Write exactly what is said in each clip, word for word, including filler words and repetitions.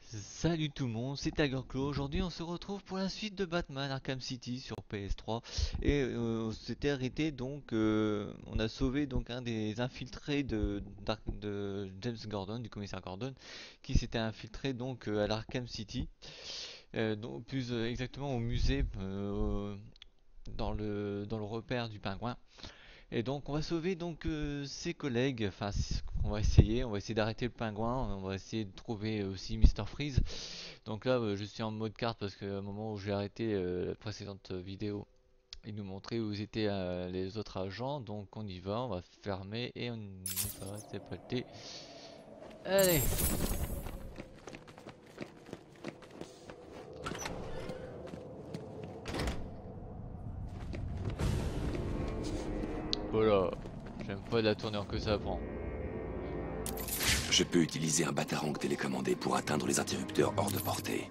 Salut tout le monde, c'est TigerClaw. Aujourd'hui, on se retrouve pour la suite de Batman Arkham City sur P S trois. Et euh, on s'était arrêté donc, euh, on a sauvé donc un des infiltrés de, d'Ark- de James Gordon, du commissaire Gordon, qui s'était infiltré donc euh, à l'Arkham City, euh, donc plus euh, exactement au musée, euh, dans le dans le repère du pingouin. Et donc on va sauver donc euh, ses collègues, enfin c- on va essayer, on va essayer d'arrêter le pingouin, on va essayer de trouver aussi Mister Freeze. Donc là euh, je suis en mode carte parce qu'au moment où j'ai arrêté euh, la précédente vidéo, il nous montrait où étaient euh, les autres agents, donc on y va, on va fermer et on y va, c'est parti. Allez, voilà, j'aime pas la tournure que ça prend. Je peux utiliser un batarang télécommandé pour atteindre les interrupteurs hors de portée.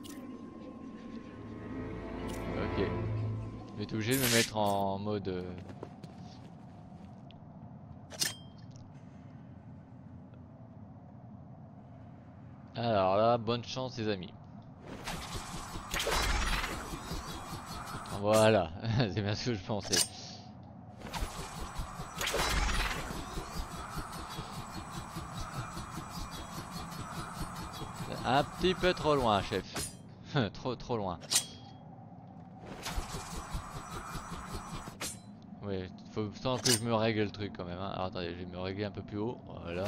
Ok, je vais être obligé de me mettre en mode... euh, Alors là, bonne chance les amis. Voilà, c'est bien ce que je pensais. Un petit peu trop loin, chef. trop trop loin. Ouais, faut sans que je me règle le truc quand même. Hein. Alors attendez, je vais me régler un peu plus haut. Voilà.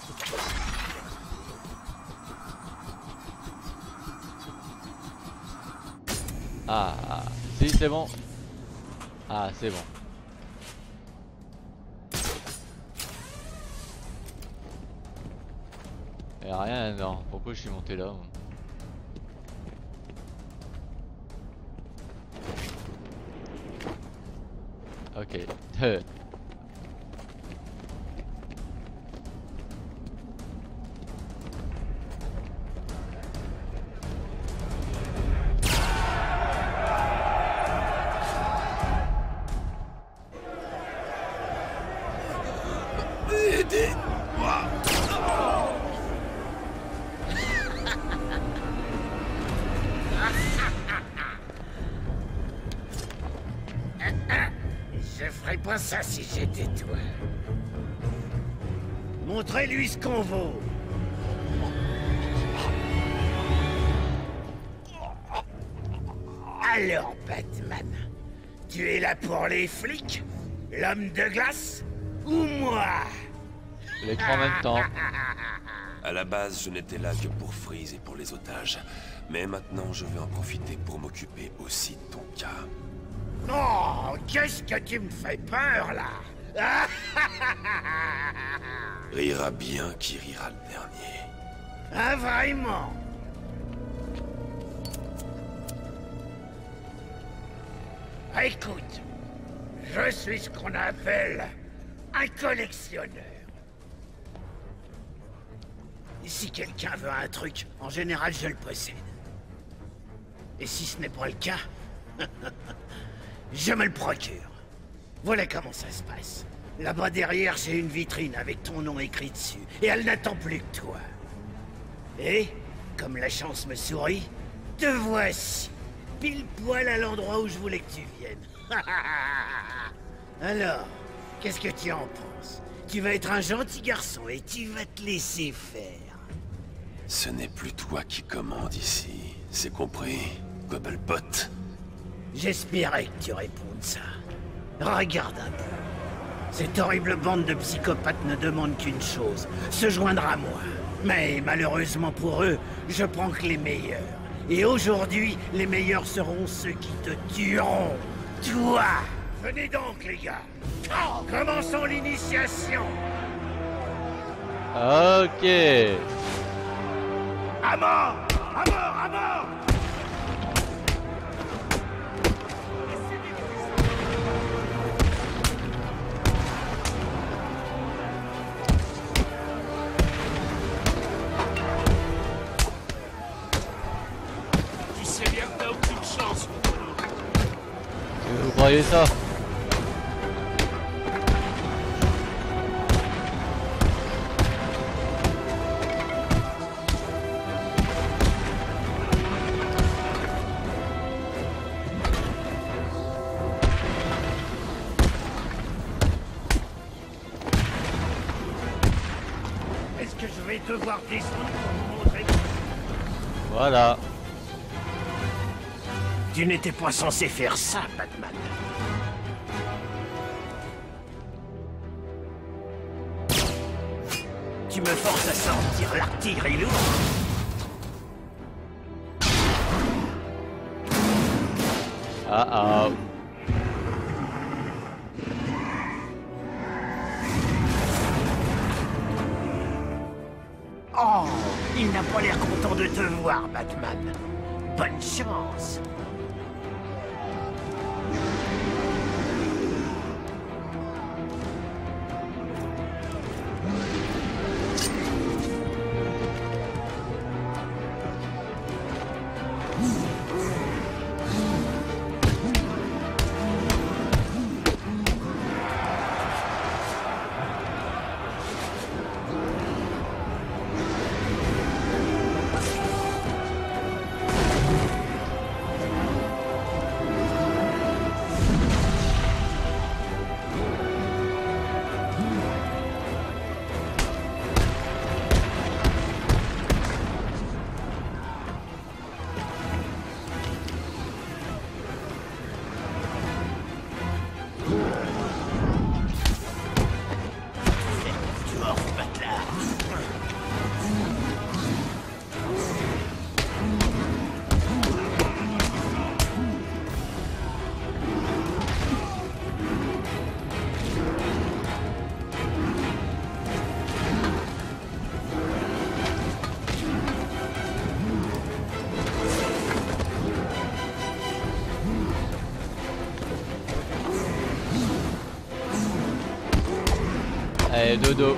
Ah, ah. Si, c'est bon. Ah, c'est bon. Y'a rien dedans. Pourquoi je suis monté là? Moi Ok. Aidez-moi! Je ferais pas ça si j'étais toi. Montrez-lui ce qu'on vaut. Alors, Batman, tu es là pour les flics, l'homme de glace, ou moi? Les trois en même temps. À la base, je n'étais là que pour Freeze et pour les otages. Mais maintenant, je vais en profiter pour m'occuper aussi de ton cas. Oh, qu'est-ce que tu me fais peur, là? Rira bien qui rira le dernier. Ah, vraiment? Écoute, je suis ce qu'on appelle un collectionneur. Et si quelqu'un veut un truc, en général, je le possède. Et si ce n'est pas le cas, je me le procure. Voilà comment ça se passe. Là-bas derrière, j'ai une vitrine avec ton nom écrit dessus. Et elle n'attend plus que toi. Et, comme la chance me sourit, te voici. Pile poil à l'endroit où je voulais que tu viennes. Alors, qu'est-ce que tu en penses? Tu vas être un gentil garçon et tu vas te laisser faire. Ce n'est plus toi qui commande ici. C'est compris, Cobblepot? J'espérais que tu répondes ça. Regarde un peu. Cette horrible bande de psychopathes ne demande qu'une chose, se joindre à moi. Mais malheureusement pour eux, je prends que les meilleurs. Et aujourd'hui, les meilleurs seront ceux qui te tueront. Toi! Venez donc, les gars. Commençons l'initiation. Ok. À mort! À mort! À mort! Tu sais bien que t'as aucune chance. Vous croyez ça? que je vais devoir descendre pour vous montrer. Voilà. Tu n'étais pas censé faire ça, Batman. Tu me forces à sortir l'artillerie lourde. Ah ah. Oh, il n'a pas l'air content de te voir, Batman. Bonne chance. Allez, dodo.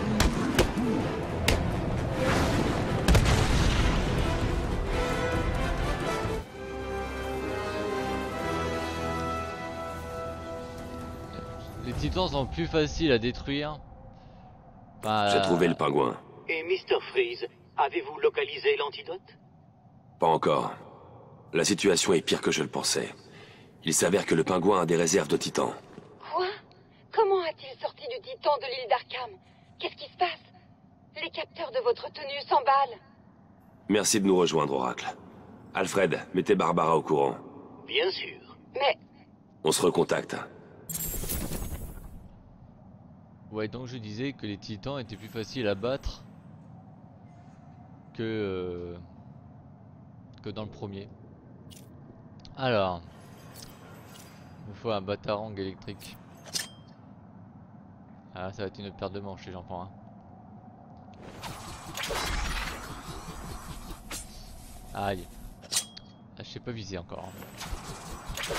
Les titans sont plus faciles à détruire. Enfin, J'ai euh, trouvé le pingouin. Et mister Freeze, avez-vous localisé l'antidote? Pas encore. La situation est pire que je le pensais. Il s'avère que le pingouin a des réserves de titans. Quoi? Comment a-t-il sorti du titan de l'île d'Arkham? Qu'est-ce qui se passe? Les capteurs de votre tenue s'emballent. Merci de nous rejoindre, Oracle. Alfred, mettez Barbara au courant. Bien sûr. Mais On se recontacte. ouais, donc je disais que les titans étaient plus faciles à battre que, euh, que dans le premier. Alors, il me faut un batarang électrique. Ah, ça va être une autre paire de manches si j'en prends un. Aïe. Ah, je sais pas viser encore. hein.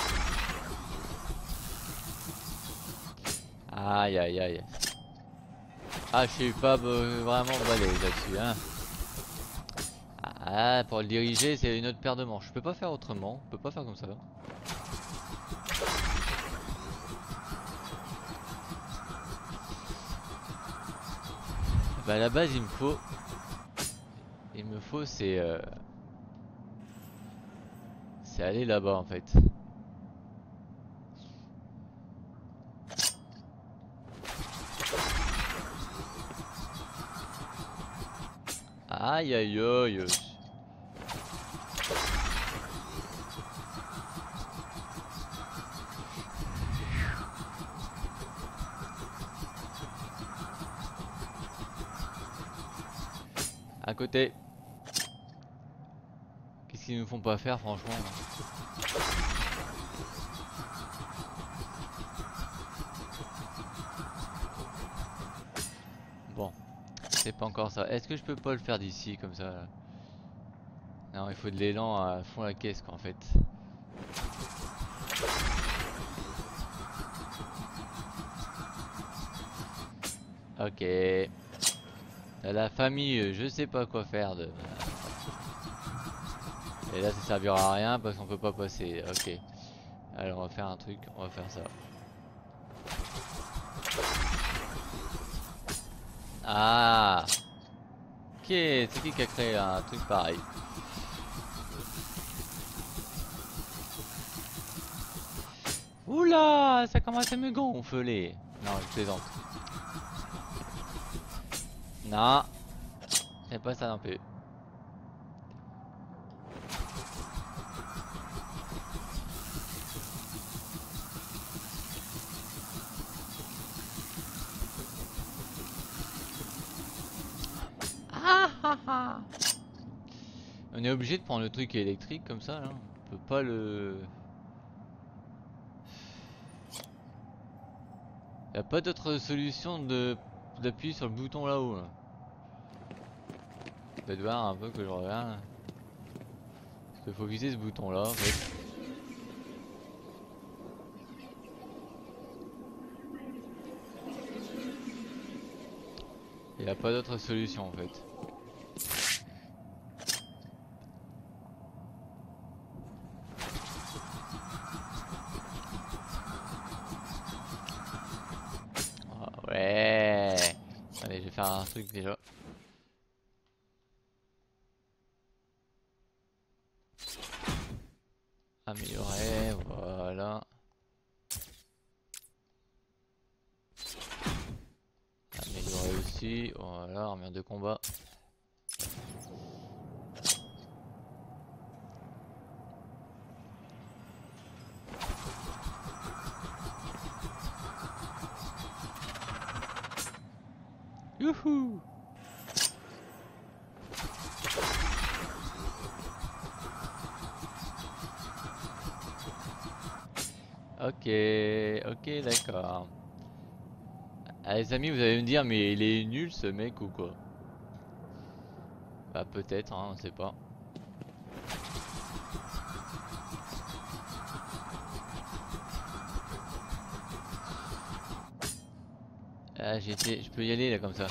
Aïe aïe aïe. Ah, je suis pas euh, vraiment balèze là-dessus, hein. Ah, pour le diriger, c'est une autre paire de manches. Je peux pas faire autrement. Je peux pas faire comme ça. Bah à la base, il me faut, il me faut, c'est, euh... c'est aller là-bas en fait. Aïe aïe aïe. À côté. Qu'est-ce qu'ils nous font pas faire franchement? Bon. C'est pas encore ça. Est-ce que je peux pas le faire d'ici comme ça là? Non, il faut de l'élan à fond la caisse quoi en fait. Ok. La famille, je sais pas quoi faire de. Et là ça servira à rien parce qu'on peut pas passer. Ok. Alors on va faire un truc, on va faire ça. Ah. Ok, c'est qui qui a créé un truc pareil? Oula, ça commence à me gonfler. Non, je plaisante. Non, C'est pas ça non plus. Ah, ah, ah. On est obligé de prendre le truc électrique comme ça là. On peut pas le... Y a pas d'autre solution de d'appuyer sur le bouton là-haut là. Vous allez voir un peu que je regarde. Parce qu'il faut viser ce bouton là en fait. Il n'y a pas d'autre solution en fait. Oh, ouais. Allez, je vais faire un truc déjà. Améliorer, voilà. Améliorer aussi, voilà, armure de combat. Youhou! Ok, ok, d'accord. Ah, les amis, vous allez me dire, mais il est nul ce mec ou quoi? Bah peut-être, hein, on sait pas. Ah, j'ai été... je peux y aller là comme ça.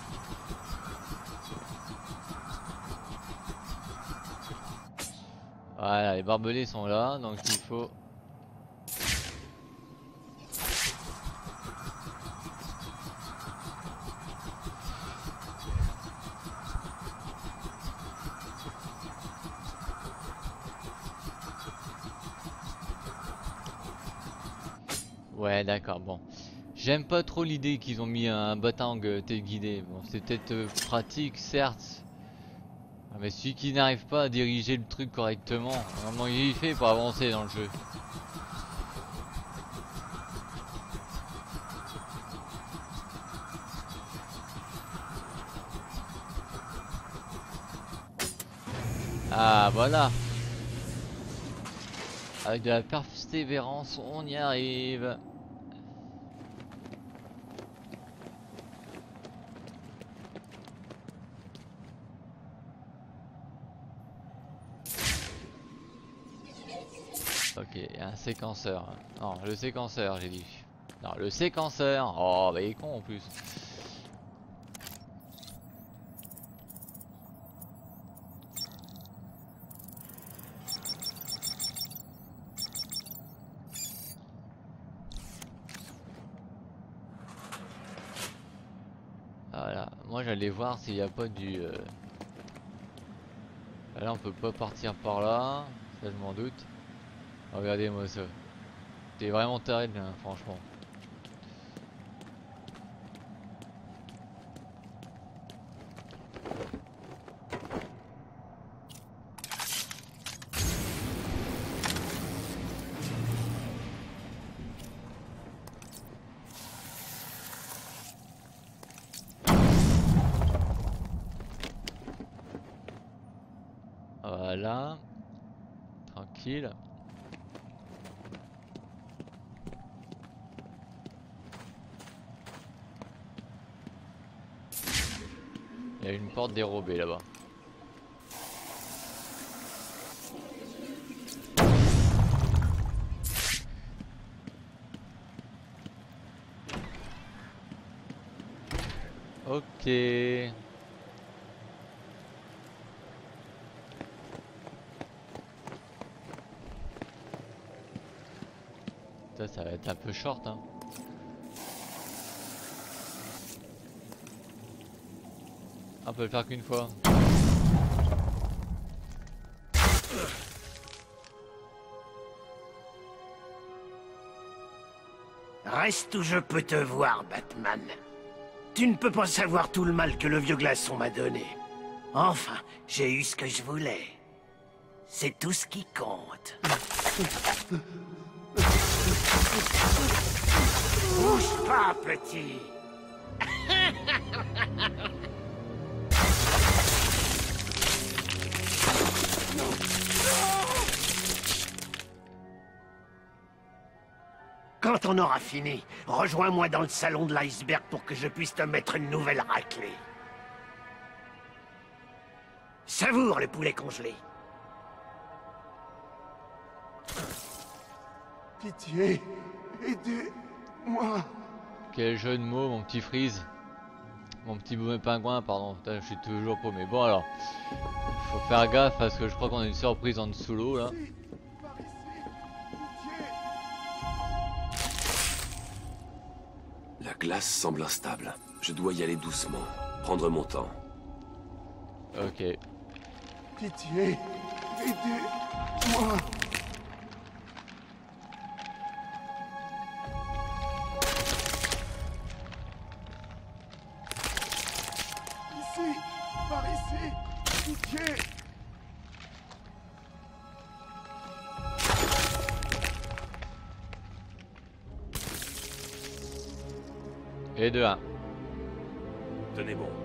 Voilà, les barbelés sont là, donc il faut... Ouais, d'accord, bon. J'aime pas trop l'idée qu'ils ont mis un batang téléguidé. Bon, c'est peut-être euh, pratique, certes. Mais celui qui n'arrive pas à diriger le truc correctement, comment il fait pour avancer dans le jeu? Ah, voilà. Avec de la persévérance, on y arrive. Ok, il y a un séquenceur. Non, le séquenceur, j'ai dit. Non, le séquenceur. Oh, bah il est con en plus. Voilà, moi j'allais voir s'il n'y a pas du... Euh... Là on peut pas partir par là, ça je m'en doute. Regardez-moi ça. T'es vraiment terrible, hein, franchement. Voilà. Tranquille. Il y a une porte dérobée là-bas. Ok. Ça, ça va être un peu short, hein. On peut le faire qu'une fois. Reste où je peux te voir, Batman. Tu ne peux pas savoir tout le mal que le vieux glaçon m'a donné. Enfin, j'ai eu ce que je voulais. C'est tout ce qui compte. Bouge pas, petit. Quand on aura fini, rejoins-moi dans le salon de l'iceberg pour que je puisse te mettre une nouvelle raclée. Savoure le poulet congelé. Pitié, aidez-moi. Quel jeu de mots, mon petit Freeze. Mon petit pingouin, pardon. Putain, je suis toujours paumé. Bon alors, faut faire gaffe parce que je crois qu'on a une surprise en dessous l'eau là. La glace semble instable. Je dois y aller doucement. Prendre mon temps. Ok. Pitié, aidez-moi. Ici, par ici, pitié. Et de un. Tenez bon.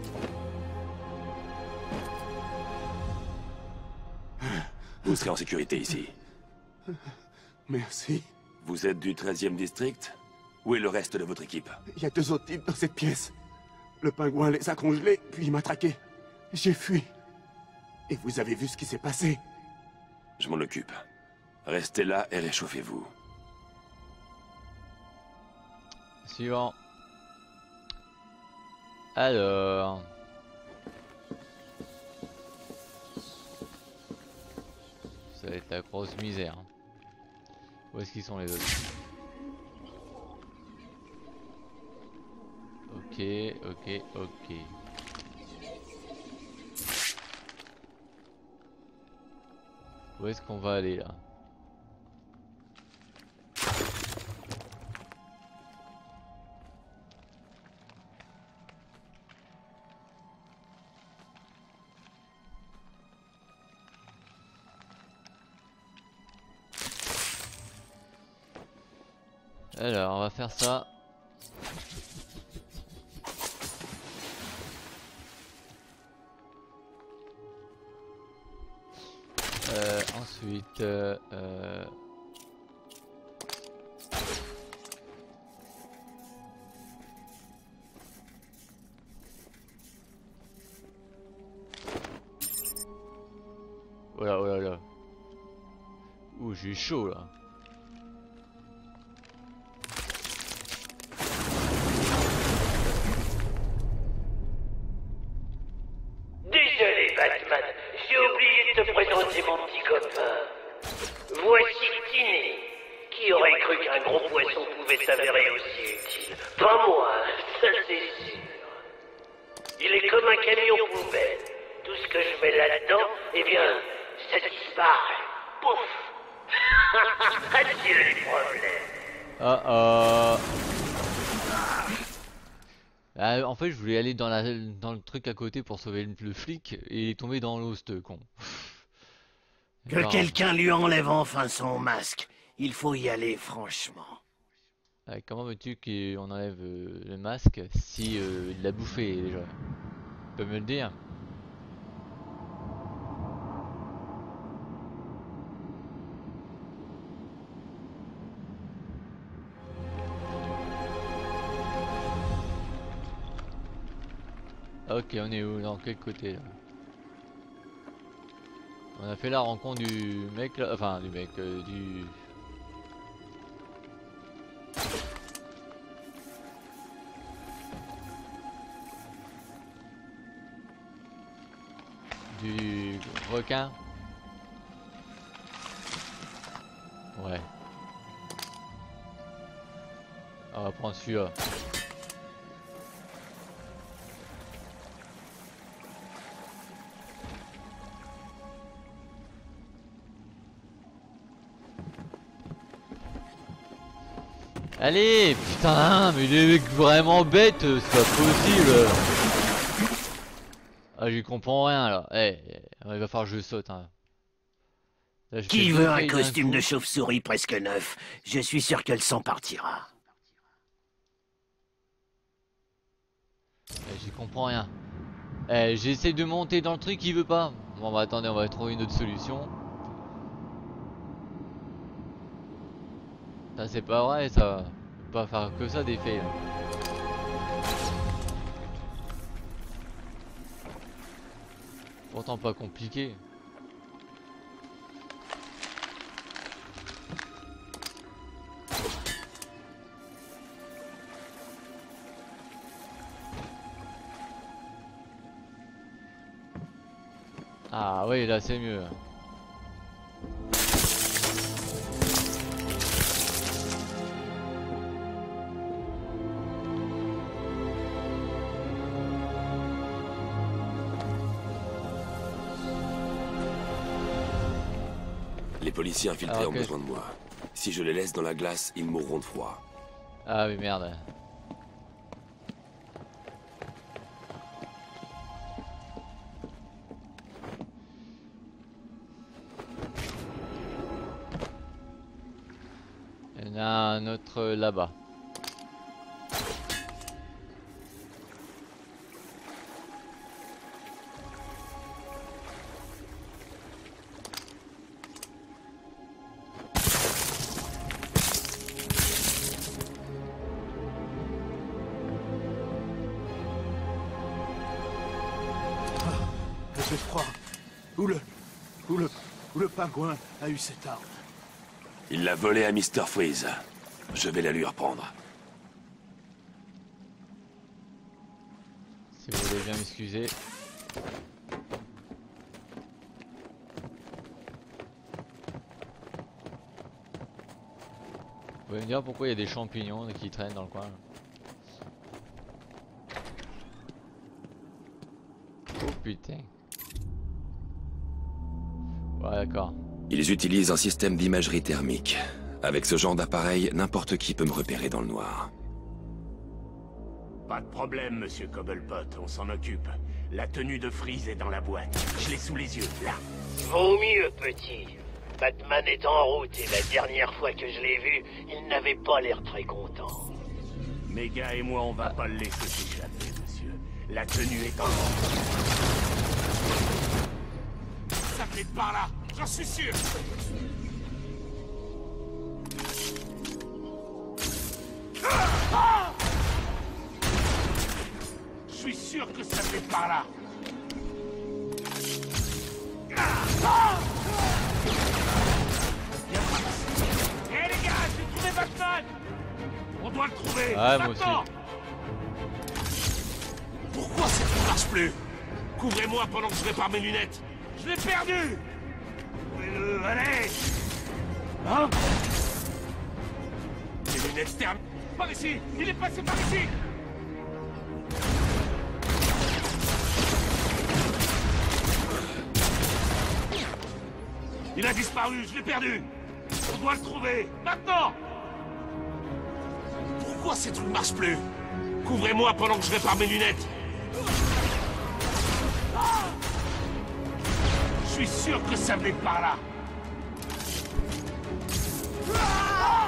Vous serez en sécurité ici. Merci. Vous êtes du treizième district? Où est le reste de votre équipe? Il y a deux autres types dans cette pièce. Le pingouin les a congelés, puis il m'a traqué. J'ai fui. Et vous avez vu ce qui s'est passé? Je m'en occupe. Restez là et réchauffez-vous. Suivant. Alors... Ça va être la grosse misère. Où est-ce qu'ils sont les autres? Ok, ok, ok. Où est-ce qu'on va aller là? Alors, on va faire ça. Euh, ensuite, euh, euh... oh là, oh là là. Ouh, j'ai chaud là. Désolé, Batman, j'ai oublié de te présenter mon petit copain. Voici Tiny, qui aurait cru qu'un gros poisson pouvait s'avérer aussi utile. Pas moi, ça c'est sûr. Il est comme un camion poubelle. Tout ce que je mets là-dedans, eh bien, ça disparaît. Pouf. Adieu les problèmes. Ah ah. Ah, en fait, je voulais aller dans, la, dans le truc à côté pour sauver le, le flic et il est tombé dans l'eau, ce con. Que Alors, quelqu'un lui enlève enfin son masque. Il faut y aller, franchement. ah, comment veux-tu qu'on enlève euh, le masque si euh, il l'a bouffé déjà? Tu peux me le dire? Ok, on est où? Dans quel côté là? On a fait la rencontre du mec là, enfin du mec, euh, du... Du requin. Ouais. On va prendre celui-là. Allez, putain, mais il est vraiment bête, c'est pas possible. Ah, j'y comprends rien là. Eh, eh, il va falloir que je saute. Hein. Là, je Qui fais veut deux un failles d'un costume coup. de chauve-souris presque neuf? Je suis sûr que le sang partira. Eh, j'y comprends rien. Eh, j'essaie de monter dans le truc, il veut pas. Bon bah attendez, on va trouver une autre solution. Ça c'est pas vrai, ça. On peut pas faire que ça des faits. Là. Pourtant pas compliqué. Ah oui, là c'est mieux. Les policiers infiltrés Ah, ont ok. besoin de moi. Si je les laisse dans la glace, ils mourront de froid. Ah oui, merde. Il y en a un autre là-bas. J'ai froid. Où le... Où le... Où le pingouin a eu cette arme? Il l'a volée à mister Freeze. Je vais la lui reprendre. Si vous voulez bien m'excuser. Vous pouvez me dire pourquoi il y a des champignons qui traînent dans le coin là. Oh putain. Ouais d'accord. Ils utilisent un système d'imagerie thermique. Avec ce genre d'appareil, n'importe qui peut me repérer dans le noir. Pas de problème, monsieur Cobblepot, on s'en occupe. La tenue de Freeze est dans la boîte. Je l'ai sous les yeux, là. Vaut mieux, petit. Batman est en route et la dernière fois que je l'ai vu, il n'avait pas l'air très content. Mes gars et moi, on va pas le laisser s'échapper, monsieur. La tenue est en route. Ça venait de par là, j'en suis sûr. Ah! Je suis sûr que ça venait de par là. Ah! Hé les gars, j'ai trouvé Batman. On doit le trouver. Ouais, moi Maintenant. Pourquoi ça ne marche plus? Couvrez-moi pendant que je répare mes lunettes. Je l'ai perdu. Trouvez-le, allez. Hein? Les lunettes termes. Par ici. Il est passé par ici. Il a disparu, je l'ai perdu. On doit le trouver, maintenant. Pourquoi ces trucs ne marchent plus? Couvrez-moi pendant que je répare mes lunettes. Ah! Je suis sûr que ça venait de par là. Ah!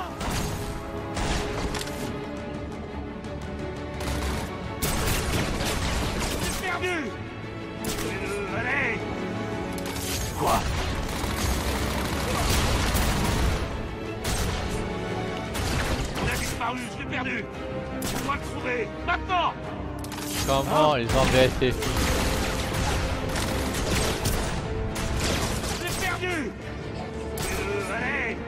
J'ai perdu. Couvrez-le, allez. Quoi? Je l'ai perdu. On doit le trouver. Maintenant. Comment Ah. les embêtes les filles? Je l'ai perdu. Euh, allez.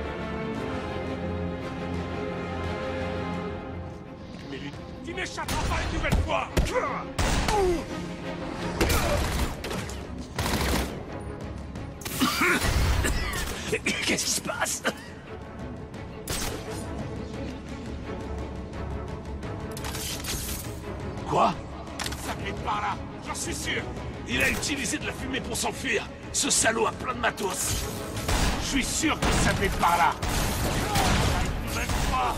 Mais lui, tu m'échapperas pas une nouvelle fois. Qu'est-ce qui se passe? Quoi? Ça venait de par là, j'en suis sûr. Il a utilisé de la fumée pour s'enfuir. Ce salaud a plein de matos. Je suis sûr que ça venait de par là. Une nouvelle fois.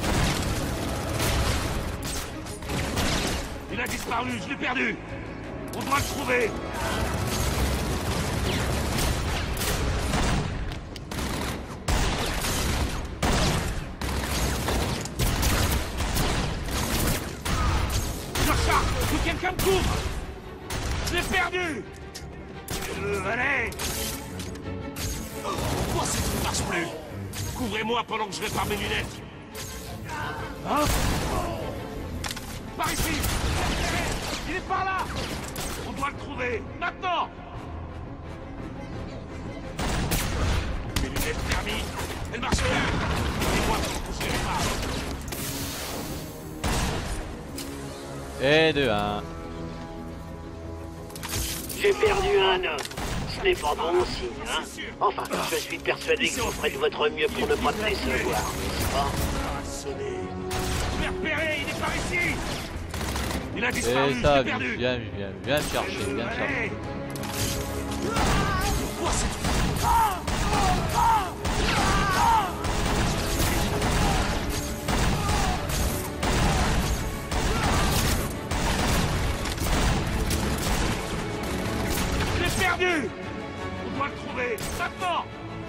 Il a disparu, je l'ai perdu. On doit le trouver. Joshua, que quelqu'un me couvre. Je l'ai perdu. Euh, allez. Pourquoi ça ne marche plus? Couvrez-moi pendant que je répare mes lunettes. Hein? Par ici. Il est par là. On doit le trouver, maintenant. Mes lunettes thermiques, elles marchent plus. Aidez-moi pendant que je les répare. Et de un. J'ai perdu un homme. Ce n'est pas bon signe, hein? Enfin, je suis persuadé que vous ferez de votre mieux pour ne pas te laisser voir, n'est-ce pas? Je l'ai repéré, il est par ici. Il a disparu, Et ça, je l'ai perdu. viens, viens, viens me chercher, viens me chercher. Pourquoi c'est... Je l'ai perdu. On doit le trouver, maintenant.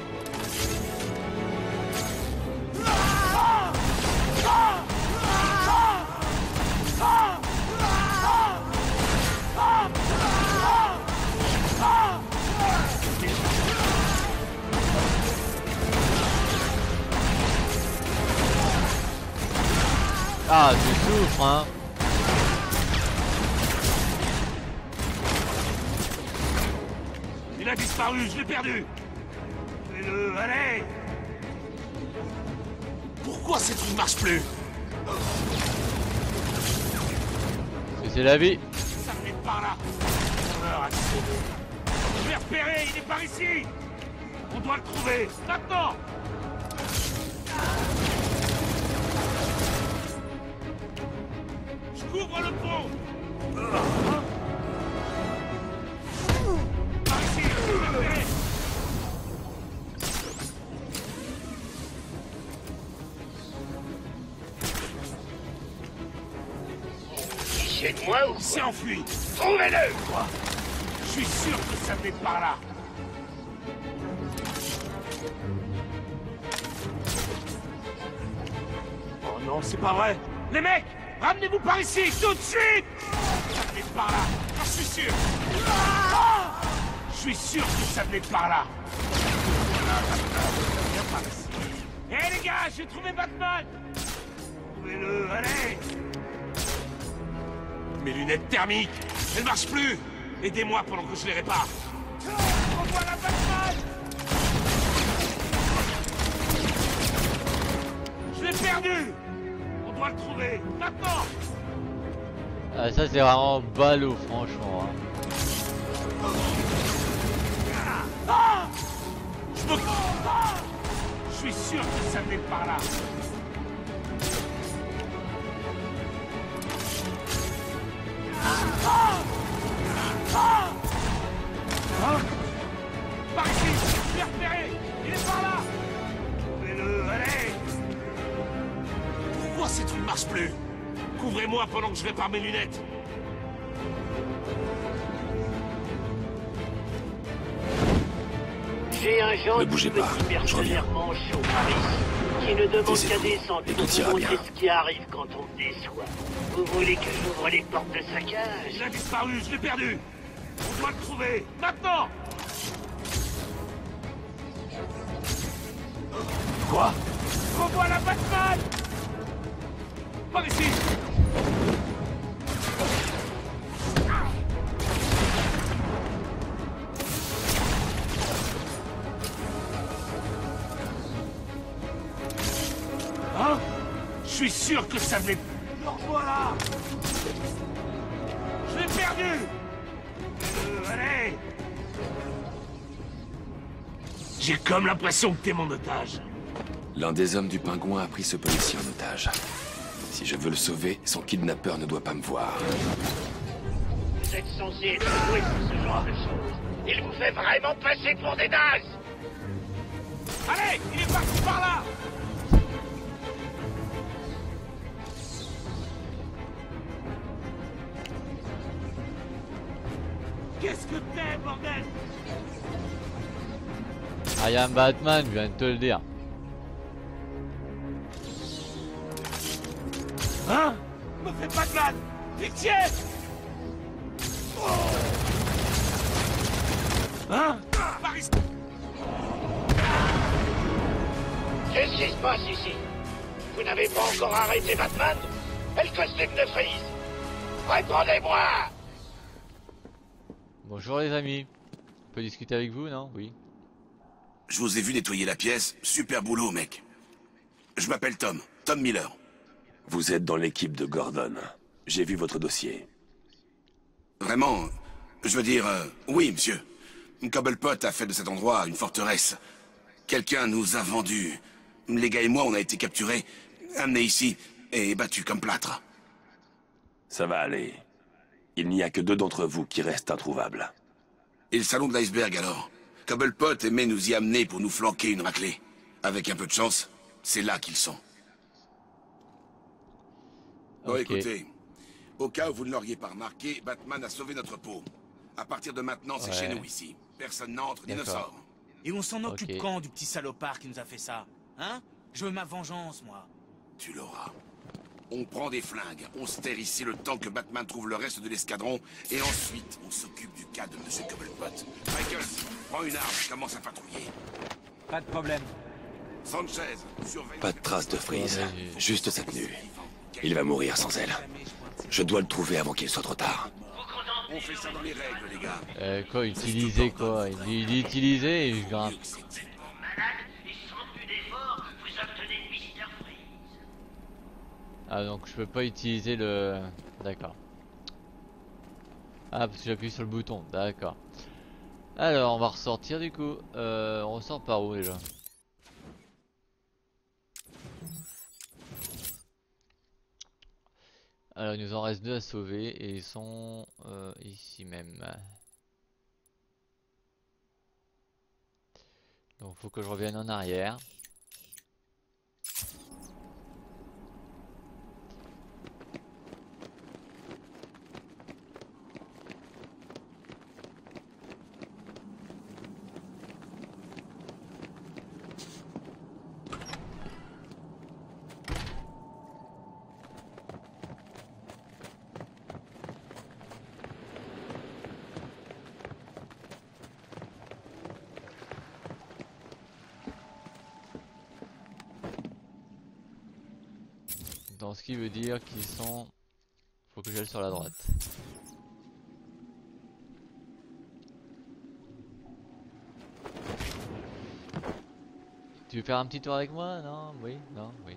Ah, tu souffres, hein. Il a disparu, je l'ai perdu. Fais-le, allez. Pourquoi ces trucs ne marchent plus? Parce que c'est la vie. Ça venait de par là. On a sauvé. Je l'ai repéré, il est par ici. On doit le trouver, maintenant. Je couvre le pont. Par ici, je l'ai repéré. C'est de moi ou Il s'est enfui. Trouvez-le! Quoi? Je suis sûr que ça venait de par là. Oh non, c'est pas vrai. Les mecs, ramenez-vous par ici, tout de suite. Ça venait de par là, j'en suis sûr. Ah! Je suis sûr que ça venait de par là. Viens par ici. Hé les gars, j'ai trouvé Batman. Trouvez-le, allez. Mes lunettes thermiques, elles marchent plus. Aidez-moi pendant que je les répare. Envoie la Batman. Je l'ai perdu. On doit le trouver, maintenant. Ah, ça c'est vraiment ballot, franchement. Hein. Ah! Je me... Ah! Je suis sûr que ça venait de par là. Ah! Ah! Hein? Par ici, je l'ai repéré. Il est par là. Trouvez-le, allez. Pourquoi ces trucs ne marchent plus? Couvrez-moi pendant que je répare mes lunettes. J'ai un gentil Ne bougez pas, petit je reviens. mercenaire manchot par ici, qui ne demande qu'à Taisez-vous, descendre et pour tout vous ira montrer bien. ce qui arrive quand on me déçoit. Vous voulez que j'ouvre les portes de sa cage? Il a disparu, je l'ai perdu. On doit le trouver, maintenant. Quoi? Revois la Batman. Par ici. Hein? Je suis sûr que ça venait... Le revoilà. Je l'ai perdu. Euh, allez. J'ai comme l'impression que t'es mon otage. L'un des hommes du pingouin a pris ce policier en otage. Si je veux le sauver, son kidnappeur ne doit pas me voir. Vous êtes censé être doué pour ce genre de choses. Il vous fait vraiment passer pour des nazes! Allez, il est parti par là. Qu'est-ce que t'es, bordel? I am Batman, je viens de te le dire. Hein? Me fais pas de mal! Pitié! Hein? Par ici! Qu'est-ce qui se passe ici? Vous n'avez pas encore arrêté Batman? Et le costume de Freeze? Répondez-moi! Bonjour les amis. On peut discuter avec vous, non? Oui. Je vous ai vu nettoyer la pièce. Super boulot, mec. Je m'appelle Tom. Tom Miller. Vous êtes dans l'équipe de Gordon. J'ai vu votre dossier. Vraiment, je veux dire, euh, oui, monsieur. Cobblepot a fait de cet endroit une forteresse. Quelqu'un nous a vendu. Les gars et moi, on a été capturés, amenés ici et battus comme plâtre. Ça va aller. Il n'y a que deux d'entre vous qui restent introuvables. Et le salon de l'iceberg, alors? Cobblepot aimait nous y amener pour nous flanquer une raclée. Avec un peu de chance, c'est là qu'ils sont. Bon, Ok. écoutez, au cas où vous ne l'auriez pas remarqué, Batman a sauvé notre peau. À partir de maintenant, c'est Ouais. chez nous ici. Personne n'entre ni ne D'accord. sort. Et on s'en occupe Ok. quand du petit salopard qui nous a fait ça? Hein? Je veux ma vengeance, moi. Tu l'auras. On prend des flingues, on se terre ici le temps que Batman trouve le reste de l'escadron, et ensuite on s'occupe du cas de Monsieur Cobblepot. Michael, prends une arme, commence à patrouiller. Pas de problème. Sanchez, surveille... Pas de traces de Freeze. Ouais, mais- Juste sa tenue. Il va mourir sans elle. Je dois le trouver avant qu'il soit trop tard. On fait ça dans les règles, les gars. Euh, quoi, utiliser quoi? Il dit, il dit utiliser et je grimpe. Malade, et sans plus d'effort, vous obtenez mister Freeze. Ah, donc je peux pas utiliser le... D'accord. Ah, parce que j'appuie sur le bouton, d'accord. Alors, on va ressortir du coup. Euh, on ressort par où déjà? Alors, il nous en reste deux à sauver et ils sont euh, ici même. Donc, faut que je revienne en arrière. Dans ce qui veut dire qu'ils sont... Faut que j'aille sur la droite. Tu veux faire un petit tour avec moi? Non? Oui? Non? Oui.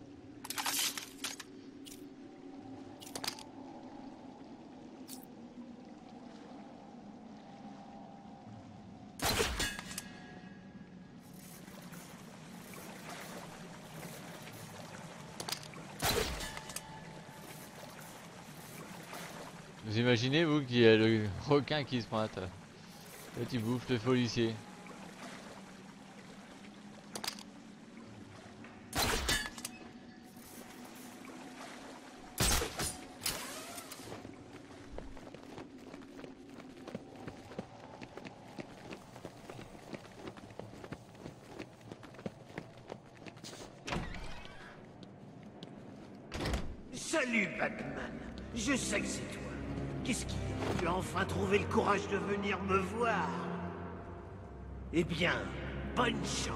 Vous imaginez vous qu'il y a le requin qui se pointe? Là tu bouffes le policier. Salut, Batman. Je sais que c'est toi. Qu'est-ce qu'il y a? Tu as enfin trouvé le courage de venir me voir. Eh bien, bonne chance.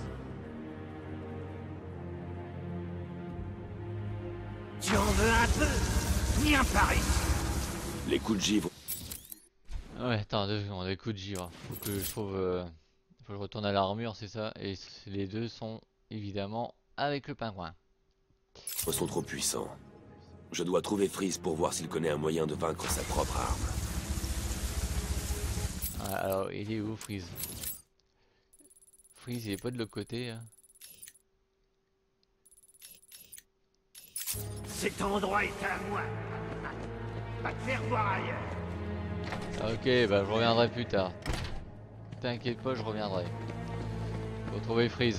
Tu en veux un peu? Viens par ici. Les coups de givre. Ouais, attends deux secondes, des coups de givre. Faut que je trouve... euh, Faut que je retourne à l'armure, c'est ça. Et c- les deux sont évidemment avec le pingouin. Ils sont trop puissants. Je dois trouver Freeze pour voir s'il connaît un moyen de vaincre sa propre arme. Ah, alors, il est où, Freeze? Freeze, il est pas de l'autre côté, hein. Cet endroit est à moi. Va te faire voir ailleurs. Ah, ok, bah je reviendrai plus tard. T'inquiète pas, je reviendrai. Faut trouver Freeze.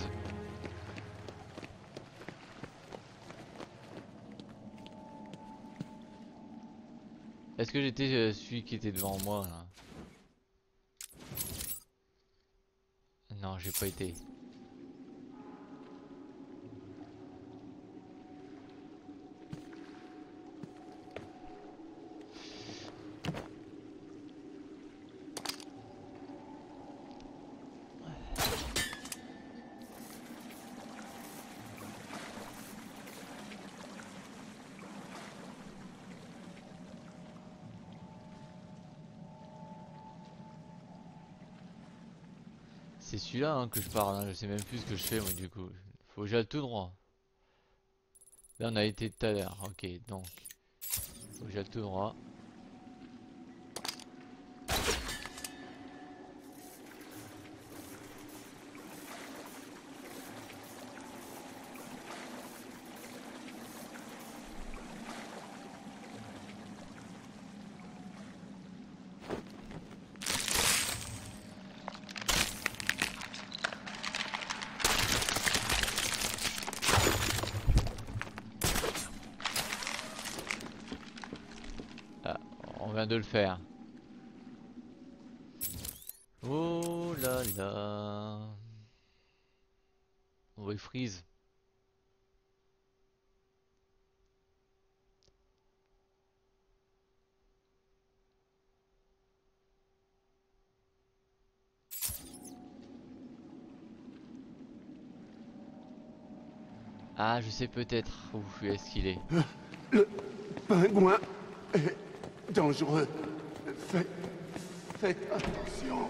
Est-ce que j'étais euh, celui qui était devant moi là? Non, j'ai pas été. C'est celui-là hein, que je parle, hein. Je sais même plus ce que je fais moi du coup. Faut que j'aille tout droit. Là on a été tout à l'heure, ok donc. Faut que j'aille tout droit. De le faire. Oh là là. On va freeze. Ah, je sais peut-être où est-ce qu'il est. Le pingouin est dangereux. Faites, faites attention.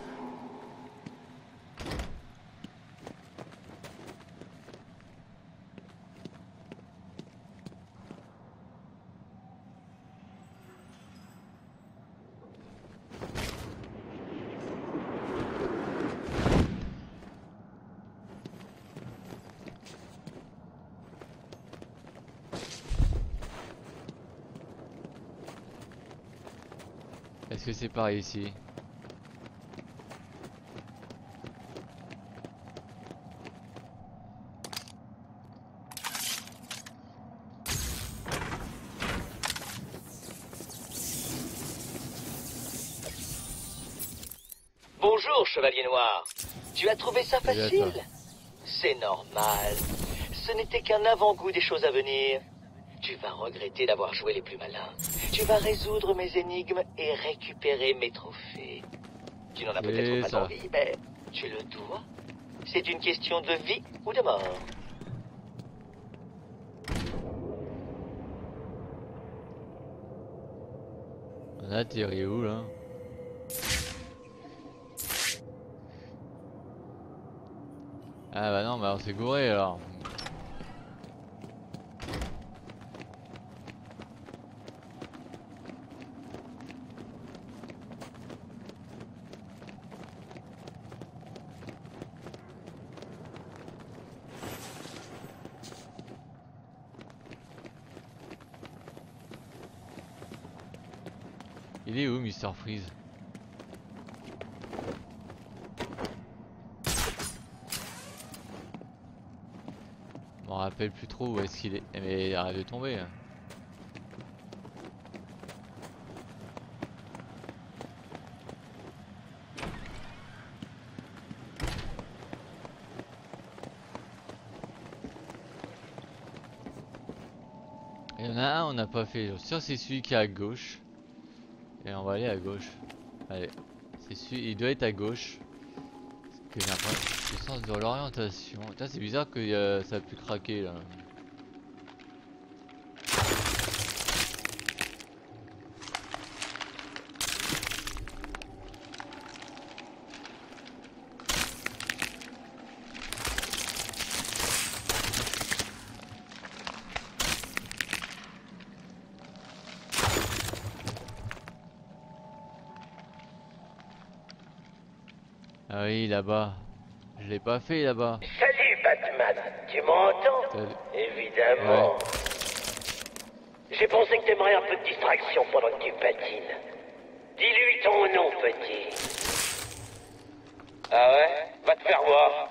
Est-ce que c'est pareil ici? Bonjour, Chevalier Noir. Tu as trouvé ça Salut à facile? toi. C'est normal. Ce n'était qu'un avant-goût des choses à venir. Tu vas regretter d'avoir joué les plus malins. Tu vas résoudre mes énigmes et récupérer mes trophées. Tu n'en as C'est peut-être pas ça. envie, mais tu le dois. C'est une question de vie ou de mort. On a atterri où là? Ah bah non, bah on s'est gouré alors. Il est où Mister Freeze? Je m'en rappelle plus trop où est-ce qu'il est. Mais il arrête de tomber. Hein. Il y en a un, on n'a pas fait. Je suis sûr que c'est celui qui est à gauche. Et on va aller à gauche. Allez. C'est celui, il doit être à gauche. Que j'ai un sens de l'orientation. Putain, c'est bizarre que euh, ça a pu craquer là. Ah oui, là-bas. Je l'ai pas fait là-bas. Salut Batman, tu m'entends? Salut. Évidemment. Ouais. J'ai pensé que t'aimerais un peu de distraction pendant que tu patines. Dis-lui ton nom, petit. Ah ouais? Va te faire voir.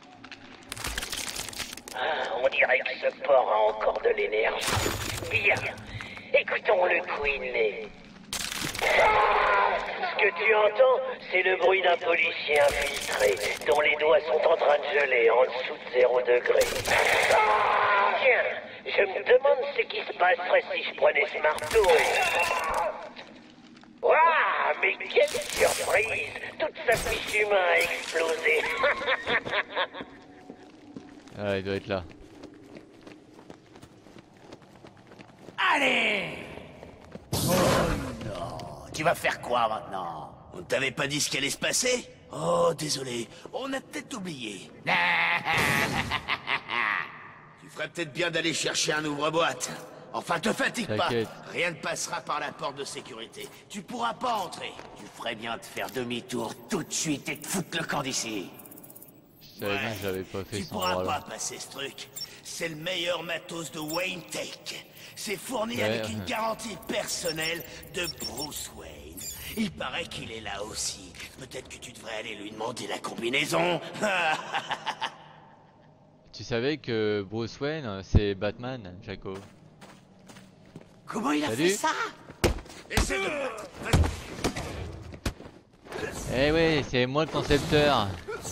Ah, on dirait que ce porc a encore de l'énergie. Bien. Écoutons le Queenley. Ah, ce que tu entends, c'est le bruit d'un policier infiltré, dont les doigts sont en train de geler en dessous de zéro degré. Tiens, je me demande ce qui se passerait si je prenais ce marteau et... Waouh, mais quelle surprise! Toute sa fiche humaine a explosé. Ah, il doit être là. Allez! Oh non! Tu vas faire quoi maintenant? On t'avait pas dit ce qui allait se passer? Oh, désolé, on a peut-être oublié. Tu ferais peut-être bien d'aller chercher un ouvre-boîte. Enfin, te fatigue pas. Rien ne passera par la porte de sécurité. Tu pourras pas entrer. Tu ferais bien de faire demi-tour tout de suite et de foutre le camp d'ici. Je savais bien que j'avais pas fait Tu cet pourras endroit-là. pas passer ce truc. C'est le meilleur matos de Wayne Tech. C'est fourni Ouais, avec ouais. une garantie personnelle de Bruce Wayne. Il paraît qu'il est là aussi. Peut-être que tu devrais aller lui demander la combinaison. Tu savais que Bruce Wayne, c'est Batman, Jaco? Comment il a Salut. fait ça? Essaie de... Eh ouais, c'est moi le concepteur.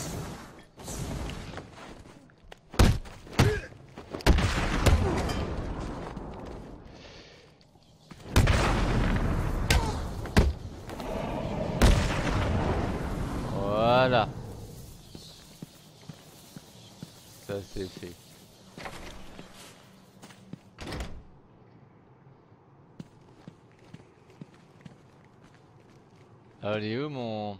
Voilà. Ça c'est fait. Alors il est où mon...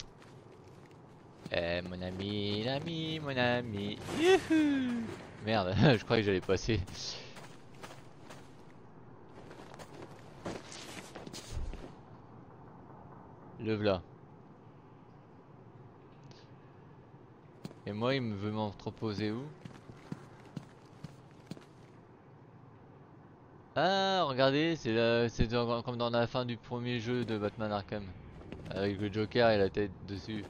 Eh mon ami, l'ami, mon ami. Youhou. Merde, je croyais que j'allais passer. Le v'là. Et moi il me veut m'entreposer où? Ah regardez, c'est là, c'est dans- comme dans la fin du premier jeu de Batman Arkham. Avec le Joker et la tête dessus.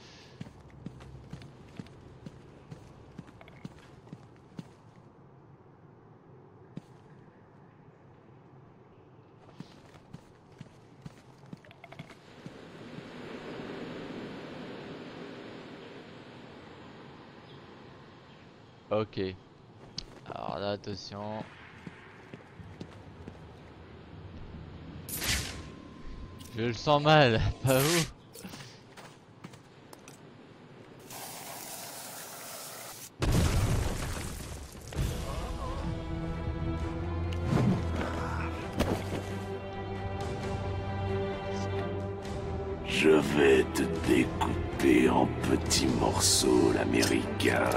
Ok. Alors là, attention. Je le sens mal, pas vous? Je vais te découper en petits morceaux, l'américain.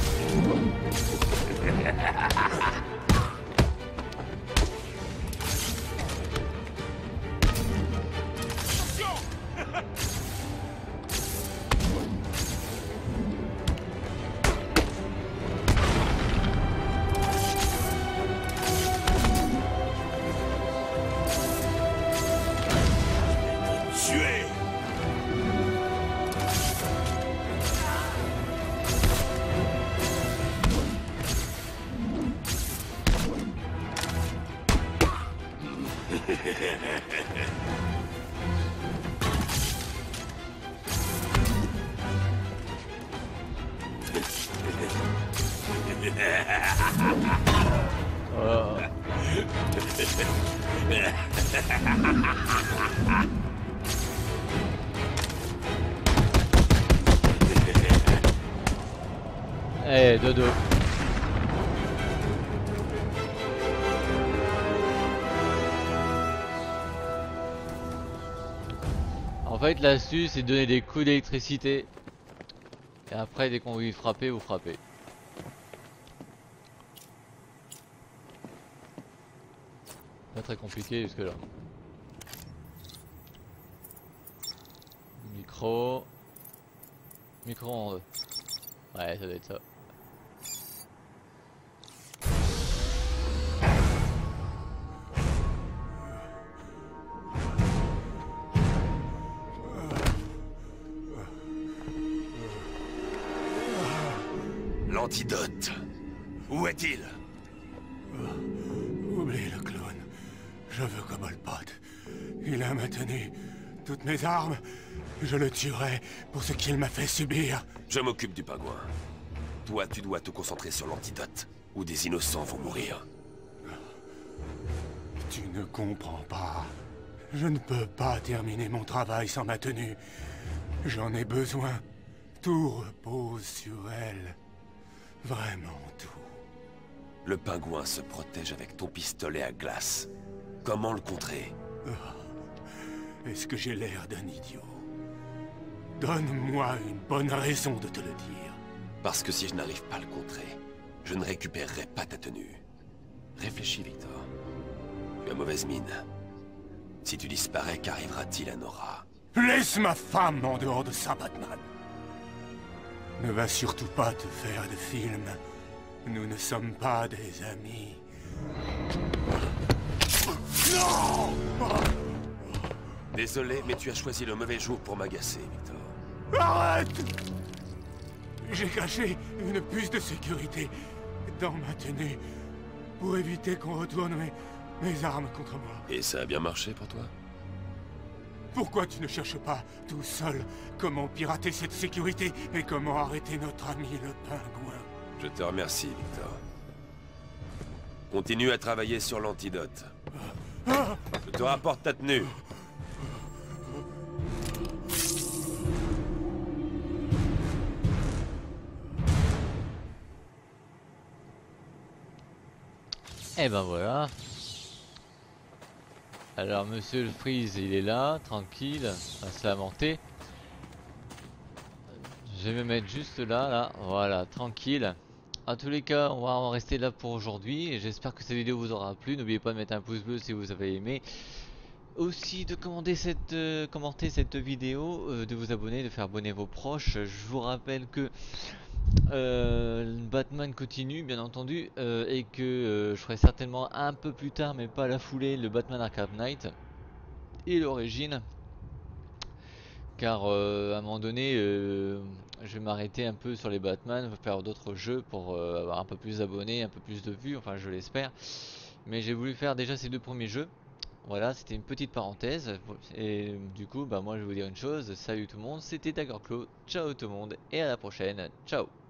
Tuer! Oh. Eh, dodo. En fait, l'astuce, c'est de donner des coups d'électricité. Et après, dès qu'on veut y frapper, vous frappez. Pas très compliqué jusque là. Micro. Micro-ondes. Ouais, ça doit être ça. L'antidote. Où est-il? Oublie le clown. Je veux Cobblepot. Il a maintenu toutes mes armes, je le tuerai pour ce qu'il m'a fait subir. Je m'occupe du pingouin. Toi, tu dois te concentrer sur l'antidote, ou des innocents vont mourir. Tu ne comprends pas. Je ne peux pas terminer mon travail sans ma tenue. J'en ai besoin. Tout repose sur elle. Vraiment tout. Le pingouin se protège avec ton pistolet à glace. Comment le contrer? Oh. Est-ce que j'ai l'air d'un idiot? Donne-moi une bonne raison de te le dire. Parce que si je n'arrive pas à le contrer, je ne récupérerai pas ta tenue. Réfléchis, Victor. Tu as mauvaise mine. Si tu disparais, qu'arrivera-t-il à Nora? Laisse ma femme en dehors de ça, Batman. Ne va surtout pas te faire de film. Nous ne sommes pas des amis. Non! Désolé, mais tu as choisi le mauvais jour pour m'agacer, Victor. Arrête! J'ai caché une puce de sécurité dans ma tenue pour éviter qu'on retourne mes, mes armes contre moi. Et ça a bien marché pour toi? Pourquoi tu ne cherches pas, tout seul, comment pirater cette sécurité et comment arrêter notre ami le pingouin? Je te remercie, Victor. Continue à travailler sur l'antidote. Je te rapporte ta tenue. Et ben voilà. Alors monsieur le Freeze il est là, tranquille, à se lamenter. Je vais me mettre juste là, là, voilà, tranquille. En tous les cas, on va en rester là pour aujourd'hui. Et j'espère que cette vidéo vous aura plu. N'oubliez pas de mettre un pouce bleu si vous avez aimé. Aussi de commander cette, euh, commenter cette vidéo, euh, de vous abonner, de faire abonner vos proches. Je vous rappelle que euh, Batman continue bien entendu euh, et que euh, je ferai certainement un peu plus tard mais pas à la foulée le Batman Arkham Knight et l'origine, car euh, à un moment donné euh, je vais m'arrêter un peu sur les Batman, faire d'autres jeux pour euh, avoir un peu plus d'abonnés, un peu plus de vues, enfin je l'espère, mais j'ai voulu faire déjà ces deux premiers jeux. Voilà, c'était une petite parenthèse. Et du coup, bah moi je vais vous dire une chose. Salut tout le monde, c'était Daggerclaw. Ciao tout le monde et à la prochaine. Ciao.